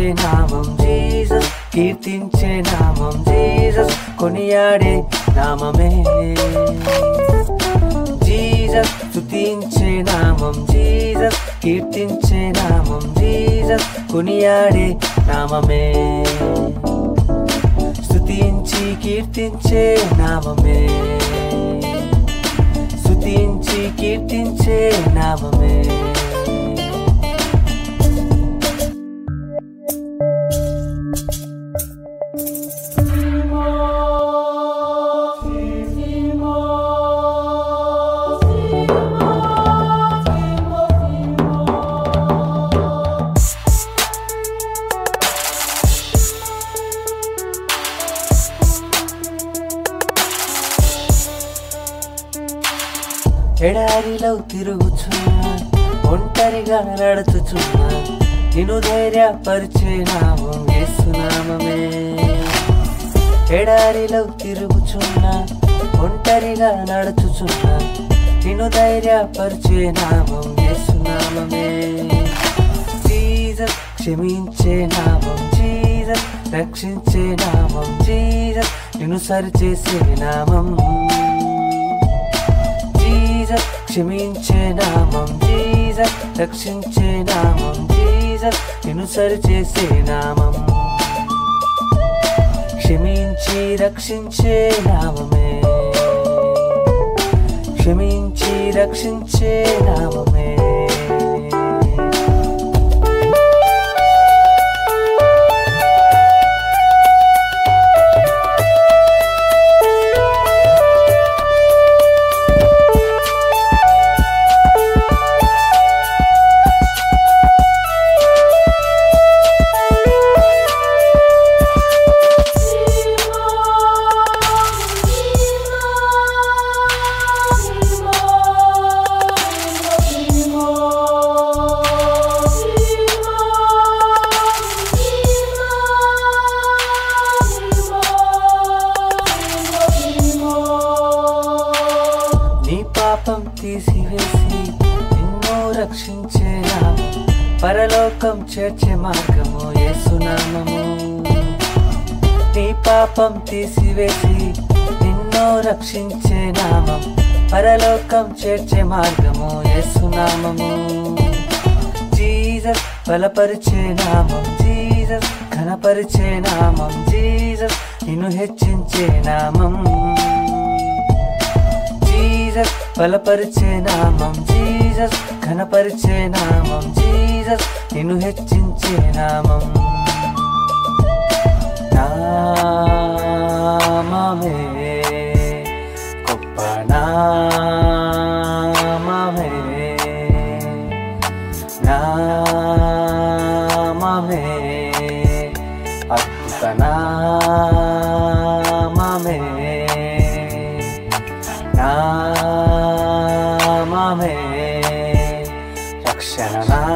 నామం జీసస్, కీర్తించే నామం జీసస్, కొనియాడే నామమే జీసస్, స్తుతించే నామం జీసస్, కీర్తించే నామం జీసస్, కొనియాడే నామమే, స్తుతించి కీర్తించే నామమే, స్తుతించి కీర్తించే నామమే. ఎడారిలో తిరుగుచున్నా, ఒంటరిగా నడుచుచున్నా, నిన్ను ధైర్యపరిచే నామం యేసు నామమే. ఎడారిలో తిరుగుచున్నా, ఒంటరిగా నడుచుచున్నా, నిన్ను ధైర్యపరిచే నామం యేసు నామమే. జీసస్, క్షమించే నామం జీసస్, రక్షించే నామం జీసస్, నిన్ను సరిచేసే నామం జీసస్, క్షమించే నామం జీసస్, రక్షించే నామం జీసస్, నిన్ను సరిచేసే నామం, క్షమించి రక్షించే నామమే, క్షమించి రక్షించే నామమే. పాపం తీసివేసి నిన్ను రక్షించే నామం, పరలోకం చేర్చే మార్గము యేసు నామము. నీ పాపం తీసివేసి నిన్ను రక్షించే నామం, పరలోకం చేర్చే మార్గము యేసు నామము. జీసస్, బలపరిచే నామం జీసస్, ఘనపరిచే నామం జీసస్, నిన్ను హెచ్చించే నామం జీసస్, బలపరిచే నామం జీసస్, ఘనపరిచే నామం జీసస్, నిన్ను హెచ్చించే నామం. నామమే గొప్ప నామమే, నామమే అద్భుత నామమే, నామమే రక్షణ